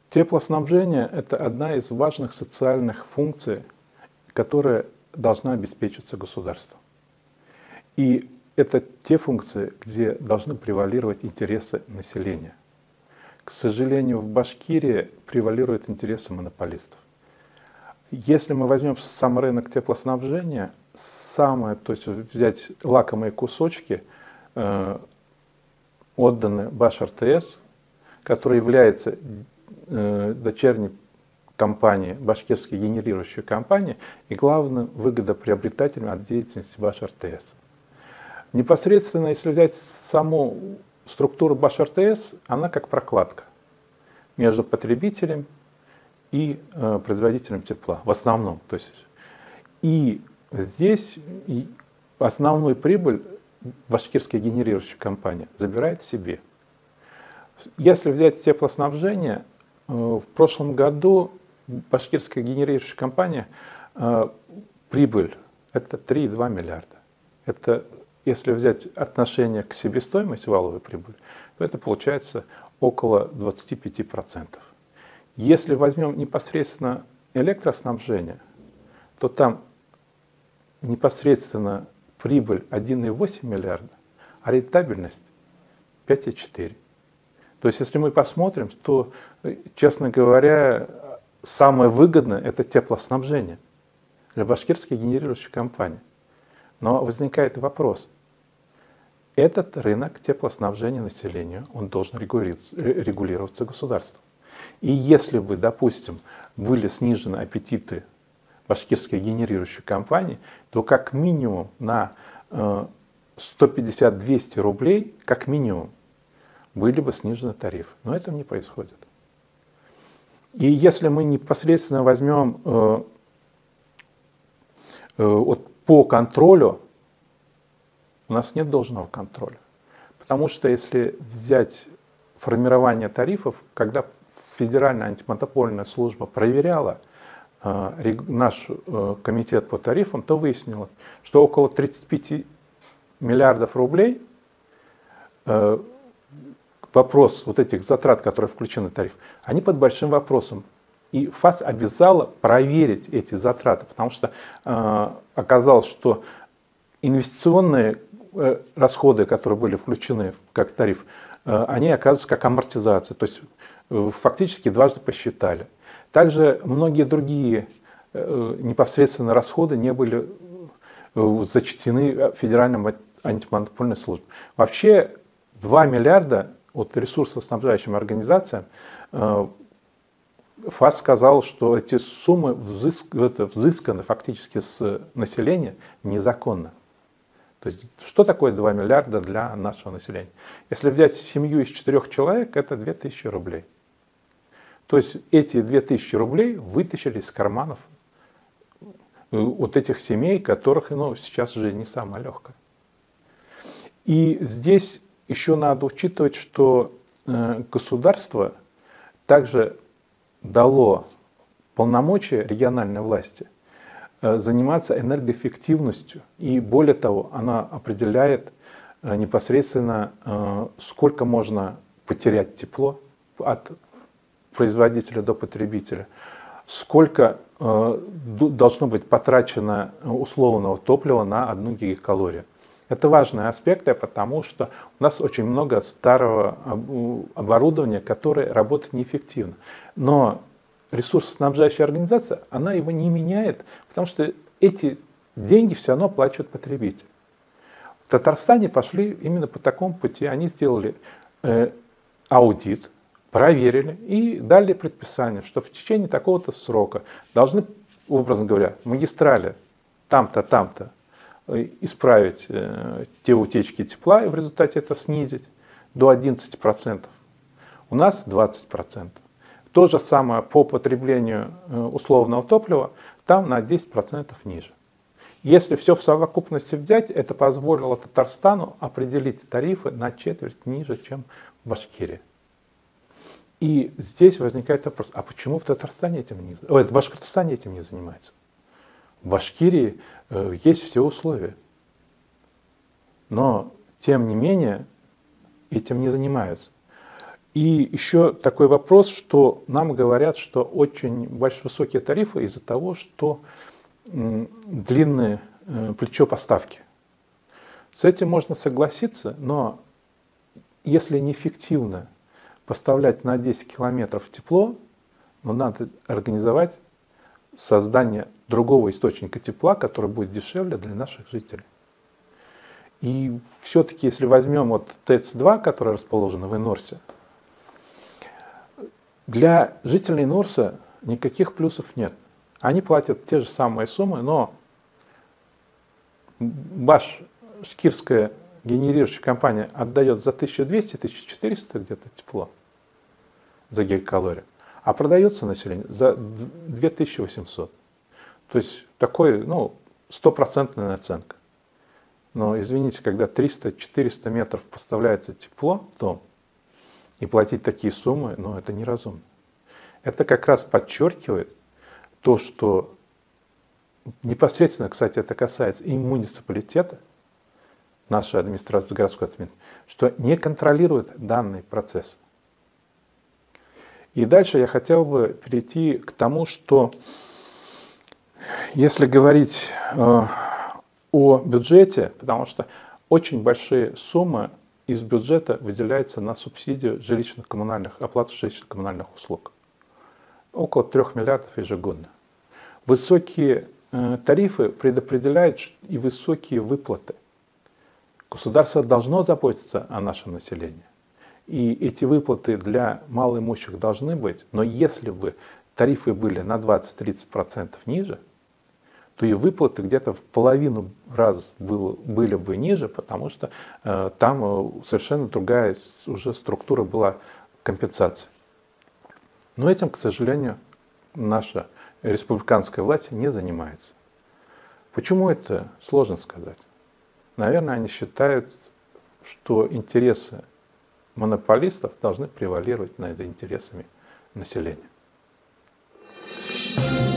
Теплоснабжение – это одна из важных социальных функций, которая должна обеспечиваться государством. И это те функции, где должны превалировать интересы населения. К сожалению, в Башкирии превалируют интересы монополистов. Если мы возьмем сам рынок теплоснабжения, то есть взять лакомые кусочки, отданы Баш-РТС, который является дочерней компанией, башкирской генерирующей компании и главным выгодоприобретателем от деятельности Баш-РТС. Непосредственно, если взять саму структуру Баш-РТС, она как прокладка между потребителем и производителем тепла, в основном. То есть, и здесь основную прибыль башкирская генерирующая компания забирает себе. Если взять теплоснабжение, в прошлом году башкирская генерирующая компания прибыль это 3,2 миллиарда. Это если взять отношение к себестоимости валовой прибыли, то это получается около 25%. Если возьмем непосредственно электроснабжение, то там непосредственно прибыль 1,8 миллиарда, а рентабельность 5,4. То есть, если мы посмотрим, то, честно говоря, самое выгодное – это теплоснабжение для башкирской генерирующей компании. Но возникает вопрос. Этот рынок теплоснабжения населению, он должен регулироваться государством. И если бы, допустим, были снижены аппетиты башкирской генерирующей компании, то как минимум на 150-200 рублей, как минимум, были бы снижены тарифы. Но этого не происходит. И если мы непосредственно возьмем по контролю, у нас нет должного контроля. Потому что если взять формирование тарифов, когда Федеральная антимонопольная служба проверяла наш комитет по тарифам, то выяснилось, что около 35 миллиардов рублей вопрос вот этих затрат, которые включены в тариф, они под большим вопросом. И ФАС обязала проверить эти затраты, потому что оказалось, что инвестиционные расходы, которые были включены как тариф, они оказываются как амортизация, то есть фактически дважды посчитали. Также многие другие непосредственно расходы не были зачтены Федеральной антимонопольной службой. Вообще 2 миллиарда от ресурсоснабжающим организациям ФАС сказал, что эти суммы взысканы фактически с населения незаконно. То есть, что такое 2 миллиарда для нашего населения? Если взять семью из 4 человек, это 2000 рублей. То есть, эти 2000 рублей вытащили из карманов вот этих семей, которых сейчас жизнь не самая легкая. И здесь еще надо учитывать, что государство также дало полномочия региональной власти заниматься энергоэффективностью. И более того, она определяет непосредственно, сколько можно потерять тепло от производителя до потребителя, сколько должно быть потрачено условного топлива на 1 гигакалорию. Это важные аспекты, потому что у нас очень много старого оборудования, которое работает неэффективно. Но ресурсоснабжающая организация, она его не меняет, потому что эти деньги все равно оплачивает потребитель. В Татарстане пошли именно по такому пути. Они сделали аудит, проверили и дали предписание, что в течение такого-то срока должны, образно говоря, магистрали там-то, там-то исправить те утечки тепла и в результате это снизить до 11%. У нас 20%. То же самое по потреблению условного топлива, там на 10% ниже. Если все в совокупности взять, это позволило Татарстану определить тарифы на четверть ниже, чем в Башкирии. И здесь возникает вопрос, а почему в Татарстане в Башкортостане этим не занимаются? В Башкирии есть все условия. Но, тем не менее, этим не занимаются. И еще такой вопрос, что нам говорят, что очень высокие тарифы из-за того, что длинное плечо поставки. С этим можно согласиться, но если неэффективно поставлять на 10 километров тепло, но надо организовать создание другого источника тепла, который будет дешевле для наших жителей. И все-таки, если возьмем вот ТЭЦ-2, которая расположена в Инорсе, для жителей Инорса никаких плюсов нет. Они платят те же самые суммы, но башкирская генерирующая компания отдает за 1200-1400 где-то тепло за гигакалорию, а продается населению за 2800. То есть такой, стопроцентная наценка. Но извините, когда 300-400 метров поставляется тепло в дом, и платить такие суммы, это неразумно. Это как раз подчеркивает то, что непосредственно, кстати, это касается и муниципалитета, нашей администрации, городской администрации, что не контролирует данный процесс. И дальше я хотел бы перейти к тому, что если говорить о бюджете, потому что очень большие суммы из бюджета выделяются на субсидию оплату жилищно-коммунальных услуг. Около 3 миллиардов ежегодно. Высокие тарифы предопределяют и высокие выплаты. Государство должно заботиться о нашем населении. И эти выплаты для малоимущих должны быть. Но если бы тарифы были на 20-30% ниже, то и выплаты где-то в половину раз были бы ниже, потому что там совершенно другая уже структура была компенсации. Но этим, к сожалению, наша республиканская власть не занимается. Почему это, сложно сказать. Наверное, они считают, что интересы монополистов должны превалировать над интересами населения.